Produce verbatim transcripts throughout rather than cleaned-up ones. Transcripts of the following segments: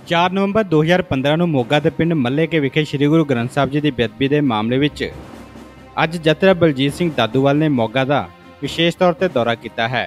चार नवंबर दो हज़ार पंद्रह ਨੂੰ ਮੋਗਾ ਦੇ ਪਿੰਡ ਮੱਲੇ ਕੇ ਵਿਖੇ ਸ੍ਰੀ ਗੁਰੂ ਗ੍ਰੰਥ ਸਾਹਿਬ ਜੀ ਦੀ ਬੇਅਦਬੀ ਦੇ ਮਾਮਲੇ ਵਿੱਚ ਅੱਜ ਜਥੇਦਾਰ ਬਲਜੀਤ ਸਿੰਘ ਦਾਦੂਵਾਲ ਨੇ ਮੋਗਾ ਦਾ ਵਿਸ਼ੇਸ਼ ਤੌਰ ਤੇ ਦੌਰਾ ਕੀਤਾ ਹੈ।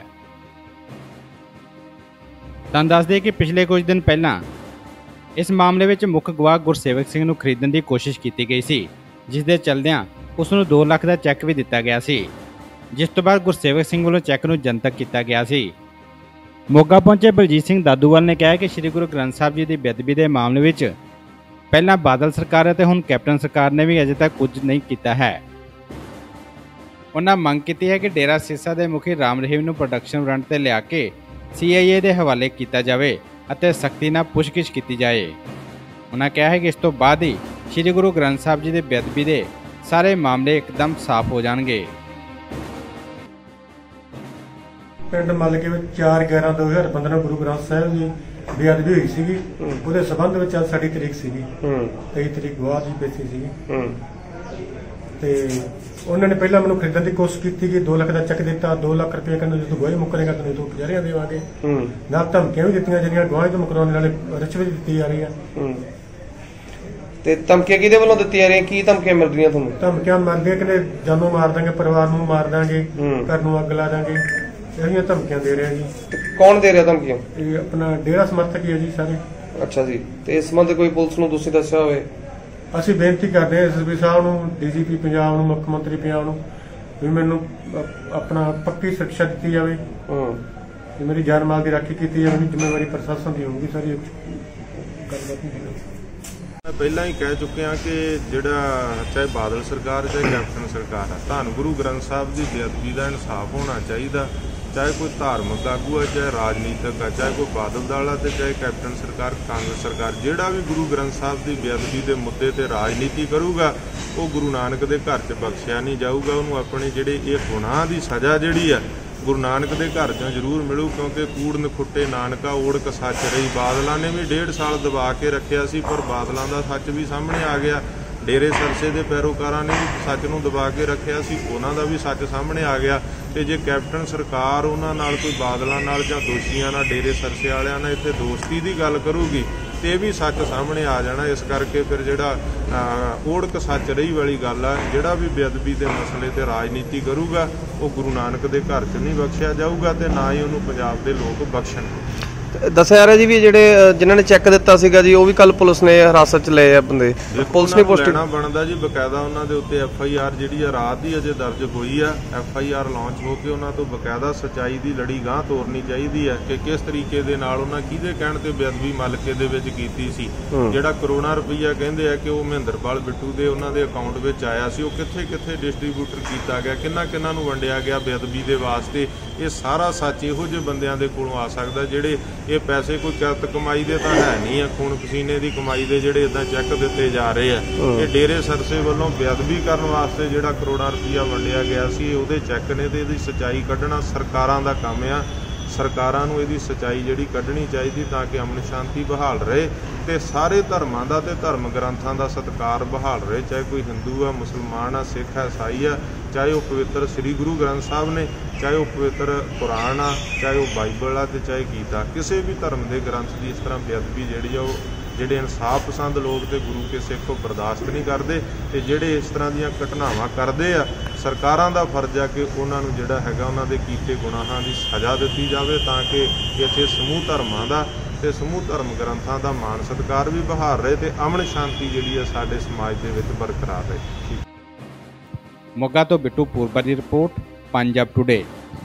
ਤੁਹਾਨੂੰ ਦੱਸ ਦਈਏ ਕਿ ਪਿਛਲੇ ਕੁਝ ਦਿਨ ਪਹਿਲਾਂ ਇਸ ਮਾਮਲੇ ਵਿੱਚ ਮੁੱਖ ਗਵਾਹ ਗੁਰਸੇਵਕ ਸਿੰਘ ਨੂੰ ਖਰੀਦਣ ਦੀ ਕੋਸ਼ਿਸ਼ ਕੀਤੀ ਗਈ ਸੀ, ਜਿਸ ਦੇ ਚੱਲਦਿਆਂ ਉਸ ਨੂੰ ਦੋ ਲੱਖ ਦਾ ਚੈੱਕ ਵੀ ਦਿੱਤਾ ਗਿਆ ਸੀ, ਜਿਸ ਤੋਂ ਬਾਅਦ ਗੁਰਸੇਵਕ ਸਿੰਘ ਵੱਲੋਂ ਚੈੱਕ ਨੂੰ ਜਨਤਕ ਕੀਤਾ ਗਿਆ ਸੀ। ਮੋਗਾ ਪਹੁੰਚੇ ਬਲਜੀਤ ਸਿੰਘ ਦਾਦੂਵਾਲ ਨੇ ਕਿਹਾ ਕਿ ਸ੍ਰੀ ਗੁਰੂ ਗ੍ਰੰਥ ਸਾਹਿਬ ਜੀ ਦੀ ਬੇਅਦਬੀ ਦੇ ਮਾਮਲੇ ਵਿੱਚ ਪਹਿਲਾਂ ਬਾਦਲ ਸਰਕਾਰ ਅਤੇ ਹੁਣ ਕੈਪਟਨ ਸਰਕਾਰ ਨੇ ਵੀ ਅਜੇ ਤੱਕ ਕੁਝ ਨਹੀਂ ਕੀਤਾ ਹੈ। ਉਹਨਾਂ ਮੰਗ ਕੀਤੀ ਹੈ ਕਿ ਡੇਰਾ ਸਿਰਸਾ ਦੇ ਮੁਖੀ ਰਾਮ ਰਹੀਮ ਨੂੰ ਪ੍ਰੋਡਕਸ਼ਨ ਵਾਰੰਟ ਤੇ ਲਿਆ ਕੇ ਸੀ ਆਈ ਏ ਦੇ ਹਵਾਲੇ ਕੀਤਾ ਜਾਵੇ ਅਤੇ ਸਖਤੀ ਨਾਲ ਪੁੱਛਗਿੱਛ ਕੀਤੀ ਜਾਏ। ਉਹਨਾਂ ਕਿਹਾ ਹੈ ਕਿ ਇਸ ਤੋਂ ਬਾਅਦ ਹੀ ਸ੍ਰੀ ਗੁਰੂ ਗ੍ਰੰਥ ਸਾਹਿਬ ਜੀ ਦੇ ਬੇਅਦਬੀ ਦੇ ਸਾਰੇ ਮਾਮਲੇ ਇੱਕਦਮ ਸਾਫ਼ ਹੋ ਜਾਣਗੇ। ਪਿੰਡ ਮੱਲ ਕੇ ਵਿੱਚ ਚਾਰ ਗਿਆਰਾਂ ਦੋ ਹਜ਼ਾਰ ਪੰਦਰਾਂ ਗੁਰੂ ਗ੍ਰੰਥ ਸਾਹਿਬ ਦੀ ਬੇਅਦਬੀ ਹੋਈ ਸੀਗੀ। ਉਹਦੇ ਸਬੰਧ ਵਿੱਚ ਅੱਜ ਸਾਡੀ ਤਰੀਕ ਸੀਗੀ ਤੇਈ ਤਰੀਕ ਗਵਾਹ ਦੀ ਬੇਚੀ ਸੀਗੀ ਤੇ ਉਹਨਾਂ ਨੇ ਪਹਿਲਾਂ ਮੈਨੂੰ ਖਰੀਦਣ ਦੀ ਕੋਸ਼ਿਸ਼ ਕੀਤੀ ਕਿ ਦੋ ਲੱਖ ਦਾ ਚੈੱਕ ਦਿੱਤਾ, ਦੋ ਲੱਖ ਰੁਪਏ ਕਹਿੰਦੇ ਜਦੋਂ ਗਵਾਹੀ ਮੁੱਕਰੇਗਾ ਤੈਨੂੰ ਤੂੰ ਕਚਹਿਰੀਆਂ ਦੇਵਾਂਗੇ, ਨਾਲ ਧਮਕੀਆਂ ਵੀ ਦਿੱਤੀਆਂ ਜਿਹੜੀਆਂ ਗਵਾਹੀ ਤੋਂ ਮੁਕਰਾਉਣ ਵਾਲੇ ਰਿਸ਼ਵਤ ਦਿੱਤੀ ਜਾ ਰਹੀ ਆ। ਤੇ ਧਮਕੀਆਂ ਕਿਹਦੇ ਵੱਲੋਂ ਦਿੱਤੀ ਜਾ ਰਹੀਆਂ, ਕੀ ਧਮਕੀਆਂ ਮਿਲ ਰਹੀਆਂ ਤੁਹਾਨੂੰ? ਧਮਕੀਆਂ ਮਿਲਦੀਆਂ ਕਿ ਜਾਨੋਂ ਮਾਰ ਦਾਂਗੇ, ਪਰਿਵਾਰ ਨੂੰ ਮਾਰ ਦਾਂਗੇ, ਘਰ ਨੂੰ ਅੱਗ ਲਾ ਦਾਂਗੇ, ਇਹਦੀਆਂ ਧਮਕੀਆਂ ਦੇ ਰਿਹਾ ਜੀ। ਕੌਣ ਦੇ ਰਿਹਾ ਧਮਕੀਆਂ? ਇਹ ਆਪਣਾ ਡੇਰਾ ਸਮਰਥਕ ਹੀ ਹੈ ਜੀ ਸਾਰੇ। ਅੱਛਾ ਜੀ, ਤੇ ਇਸ ਸੰਬੰਧ ਕੋਈ ਪੁਲਿਸ ਨੂੰ ਤੁਸੀਂ ਦੱਸਿਆ ਹੋਵੇ? ਅਸੀਂ ਬੇਨਤੀ ਕਰਦੇ ਹਾਂ ਐਸ ਐਸ ਪੀ ਸਾਹਿਬ ਨੂੰ, ਡੀ ਜੀ ਪੀ ਪੰਜਾਬ ਨੂੰ, ਮੁੱਖ ਮੰਤਰੀ ਪੰਜਾਬ ਨੂੰ ਵੀ ਮੈਨੂੰ ਆਪਣਾ ਪੱਕੀ ਸੁਰੱਖਿਆ ਦਿੱਤੀ ਜਾਵੇ, ਤੇ ਮੇਰੀ ਜਾਨ ਮਾਲ ਦੀ ਰਾਖੀ ਕੀਤੀ ਜਾਵੇ। ਜ਼ਿੰਮੇਵਾਰੀ ਪ੍ਰਸ਼ਾਸਨ ਦੀ ਹੋਊਗੀ ਸਾਰੀ ਗੱਲਬਾਤ। ਮੈਂ ਪਹਿਲਾਂ ਹੀ ਕਹਿ ਚੁੱਕਿਆ ਕਿ ਜਿਹੜਾ ਚਾਹੇ ਬਾਦਲ ਸਰਕਾਰ ਚਾਹੇ ਕੈਪਟਨ ਸਰਕਾਰ ਆ, ਧੰਨ ਗੁਰੂ ਗ੍ਰੰਥ ਸਾਹਿਬ ਦੀ ਬੇਅਦਬੀ ਦਾ ਇਨਸਾਫ ਹੋਣਾ ਚਾਹੀਦਾ। ਚਾਹੇ ਕੋਈ ਧਾਰਮਿਕ ਆਗੂ ਹੈ, ਚਾਹੇ ਰਾਜਨੀਤਿਕ ਹੈ, ਚਾਹੇ ਕੋਈ ਬਾਦਲ ਦਲ ਹੈ, ਤੇ ਚਾਹੇ ਕੈਪਟਨ ਸਰਕਾਰ, ਕਾਂਗਰਸ ਸਰਕਾਰ, ਜਿਹੜਾ ਵੀ ਗੁਰੂ ਗ੍ਰੰਥ ਸਾਹਿਬ ਦੀ ਬੇਅਦਬੀ ਦੇ ਮੁੱਦੇ ਤੇ ਰਾਜਨੀਤੀ ਕਰੂਗਾ ਉਹ ਗੁਰੂ ਨਾਨਕ ਦੇ ਘਰ 'ਚ ਬਖਸ਼ਿਆ ਨਹੀਂ ਜਾਊਗਾ। ਉਹਨੂੰ ਆਪਣੇ ਜਿਹੜੇ ਇਹ ਗੁਨਾਹ ਦੀ ਸਜ਼ਾ ਜਿਹੜੀ ਆ ਗੁਰੂ ਨਾਨਕ ਦੇ ਘਰ 'ਚੋਂ ਜ਼ਰੂਰ ਮਿਲੂ, ਕਿਉਂਕਿ ਕੂੜ ਨਖੁੱਟੇ ਨਾਨਕਾ ਓੜਕ ਸੱਚ ਰਹੀ। ਬਾਦਲਾਂ ਨੇ ਵੀ ਡੇਢ ਸਾਲ ਦਬਾ ਕੇ ਰੱਖਿਆ ਸੀ, ਪਰ ਬਾਦਲਾਂ ਦਾ ਸੱਚ ਵੀ ਸਾਹਮਣੇ ਆ ਗਿਆ। ਡੇਰੇ ਸਰਸੇ ਦੇ ਪੈਰੋਕਾਰਾਂ ਨੇ ਵੀ ਸੱਚ ਨੂੰ ਦਬਾ ਕੇ ਰੱਖਿਆ ਸੀ, ਉਹਨਾਂ ਦਾ ਵੀ ਸੱਚ ਸਾਹਮਣੇ ਆ ਗਿਆ। ਤੇ ਜੇ ਕੈਪਟਨ ਸਰਕਾਰ ਉਹਨਾਂ ਨਾਲ ਕੋਈ ਬਾਦਲਾਂ ਨਾਲ ਜਾਂ ਦੋਸ਼ੀਆਂ ਨਾਲ, ਡੇਰੇ ਸਰਸੇ ਵਾਲਿਆਂ ਨਾਲ ਇੱਥੇ ਦੋਸਤੀ ਦੀ ਗੱਲ ਕਰੂਗੀ ਤੇ ਇਹ ਵੀ ਸੱਚ ਸਾਹਮਣੇ ਆ ਜਾਣਾ। ਇਸ ਕਰਕੇ ਫਿਰ ਜਿਹੜਾ ਓੜਕ ਸੱਚ ਰਹੀ ਵਾਲੀ ਗੱਲ ਆ, ਜਿਹੜਾ ਵੀ ਬੇਅਦਬੀ ਦੇ ਮਸਲੇ ਤੇ ਰਾਜਨੀਤੀ ਕਰੂਗਾ ਉਹ ਗੁਰੂ ਨਾਨਕ ਦੇ ਘਰ 'ਚ ਨਹੀਂ ਬਖਸ਼ਿਆ ਜਾਊਗਾ ਤੇ ਨਾ ਹੀ ਉਹਨੂੰ ਪੰਜਾਬ ਦੇ ਲੋਕ ਬਖਸ਼ਣ। ਦੱਸਿਆ ਜਾ ਰਿਹਾ ਜੀ ਵੀ ਜਿਹੜੇ ਜਿਨ੍ਹਾਂ ਨੇ ਚੈੱਕ ਦਿੱਤਾ ਸੀਗਾ ਜੀ ਉਹ ਵੀ ਕੱਲ ਪੁਲਿਸ ਨੇ ਹਿਰਾਸਤ 'ਚ ਲਏ ਆ ਬੰਦੇ, ਪੁਲਿਸ ਨੇ ਪੋਸਟਿੰਗ ਲੈਣਾ ਬਣਦਾ ਜੀ। ਬਕਾਇਦਾ ਉਹਨਾਂ ਦੇ ਉੱਤੇ ਐਫ ਆਈ ਆਰ ਜਿਹੜੀ ਆ ਰਾਤ ਹੀ ਅਜੇ ਦਰਜ ਹੋਈ ਆ। ਐਫ ਆਈ ਆਰ ਲਾਂਚ ਹੋ ਕੇ ਉਹਨਾਂ ਤੋਂ ਬਕਾਇਦਾ ਸੱਚਾਈ ਦੀ ਲੜੀ ਗਾਂਹ ਤੋਰਨੀ ਚਾਹੀਦੀ ਹੈ ਕਿ ਕਿਸ ਤਰੀਕੇ ਦੇ ਨਾਲ ਉਹਨਾਂ ਕਿਹਦੇ ਕਹਿਣ ਤੇ ਬੇਅਦਬੀ ਮਲਕੇ ਦੇ ਵਿੱਚ ਕੀਤੀ ਸੀ। ਜਿਹੜਾ ਕਰੋੜਾਂ ਰੁਪਈਆ ਕਹਿੰਦੇ ਆ ਕਿ ਉਹ ਮਹਿੰਦਰਪਾਲ ਬਿੱਟੂ ਦੇ ਉਹਨਾਂ ਦੇ ਅਕਾਊਂਟ ਵਿੱਚ ਆਇਆ ਸੀ, ਉਹ ਕਿੱਥੇ ਕਿੱਥੇ ਡਿਸਟਰੀਬਿਊਟਰ ਕੀਤਾ ਗਿਆ, ਕਿੰਨਾ ਕਿੰਨਾ ਨੂੰ ਵੰਡਿਆ ਗਿਆ ਬੇਅਦਬੀ ਦੇ ਵਾਸਤੇ, ਇਹ ਸਾਰਾ ਸੱਚ ਇਹੋ ਜਿਹੇ ਬੰਦਿਆਂ ਦੇ ਕੋਲੋਂ ਆ ਸਕਦਾ ਜਿਹੜੇ ਇਹ ਪੈਸੇ ਕੋਈ ਕਿਰਤ ਕਮਾਈ ਦੇ ਤਾਂ ਹੈ ਨਹੀਂ ਆ, ਖੂਨ ਪਸੀਨੇ ਦੀ ਕਮਾਈ ਦੇ ਜਿਹੜੇ ਇਦਾਂ ਚੈੱਕ ਦਿੱਤੇ ਜਾ ਰਹੇ ਆ। ਇਹ ਡੇਰੇ ਸਰਸੇ ਵੱਲੋਂ ਬੇਅਦਬੀ ਕਰਨ ਵਾਸਤੇ ਜਿਹੜਾ ਕਰੋੜਾਂ ਰੁਪਈਆ ਵੰਡਿਆ ਗਿਆ ਸੀ ਉਹਦੇ ਚੈੱਕ ਨੇ, ਤੇ ਇਹਦੀ ਸੱਚਾਈ ਕੱਢਣਾ ਸਰਕਾਰਾਂ ਦਾ ਕੰਮ ਆ। ਸਰਕਾਰਾਂ ਨੂੰ ਇਹਦੀ ਸੱਚਾਈ ਜਿਹੜੀ ਕੱਢਣੀ ਚਾਹੀਦੀ ਤਾਂ ਕਿ ਅਮਨ ਸ਼ਾਂਤੀ ਬਹਾਲ ਰਹੇ ਤੇ ਸਾਰੇ ਧਰਮਾਂ ਦਾ ਤੇ ਧਰਮ ਗ੍ਰੰਥਾਂ ਦਾ ਸਤਿਕਾਰ ਬਹਾਲ ਰਹੇ। ਚਾਹੇ ਕੋਈ ਹਿੰਦੂ ਆ, ਮੁਸਲਮਾਨ ਆ, ਸਿੱਖ ਆ, ਈਸਾਈ ਆ, ਚਾਹੇ ਉਹ ਪਵਿੱਤਰ ਸ੍ਰੀ ਗੁਰੂ ਗ੍ਰੰਥ ਸਾਹਿਬ ਨੇ, ਚਾਹੇ ਉਹ ਪਵਿੱਤਰ ਕੁਰਾਨ ਆ, ਚਾਹੇ ਉਹ ਬਾਈਬਲ ਆ, ਤੇ ਚਾਹੇ ਗੀਤਾ, ਕਿਸੇ ਵੀ ਧਰਮ ਦੇ ਗ੍ਰੰਥ ਦੀ ਇਸ ਤਰ੍ਹਾਂ ਬੇਅਦਬੀ ਜਿਹੜੀ ਆ ਉਹ ਜਿਹੜੇ ਇਨਸਾਫ ਪਸੰਦ ਲੋਕ ਤੇ ਗੁਰੂ ਕੇ ਸਿੱਖ ਉਹ ਬਰਦਾਸ਼ਤ ਨਹੀਂ ਕਰਦੇ। ਤੇ ਜਿਹੜੇ ਇਸ ਤਰ੍ਹਾਂ ਦੀਆਂ ਘਟਨਾਵਾਂ ਕਰਦੇ ਆ, ਸਰਕਾਰਾਂ ਦਾ ਫਰਜ਼ ਆ ਕਿ ਉਹਨਾਂ ਨੂੰ ਜਿਹੜਾ ਹੈਗਾ ਉਹਨਾਂ ਦੇ ਕੀਤੇ ਗੁਨਾਹਾਂ ਦੀ ਸਜ਼ਾ ਦਿੱਤੀ ਜਾਵੇ ਤਾਂ ਕਿ ਇੱਥੇ ਸਮੂਹ ਧਰਮਾਂ ਦਾ ਤੇ ਸਮੂਹ ਧਰਮ ਗ੍ਰੰਥਾਂ ਦਾ ਮਾਣ ਸਤਿਕਾਰ ਵੀ ਬਹਾਲ ਰਹੇ ਤੇ ਅਮਨ ਸ਼ਾਂਤੀ ਜਿਹੜੀ ਆ ਸਾਡੇ ਸਮਾਜ ਦੇ ਵਿੱਚ ਬਰਕਰਾਰ ਰਹੇ। ਮੋਗਾ ਤੋਂ ਬਿੱਟੂ ਪੂਰਬਾ ਦੀ ਰਿਪੋਰਟ, ਪੰਜਾਬ ਟੁਡੇ।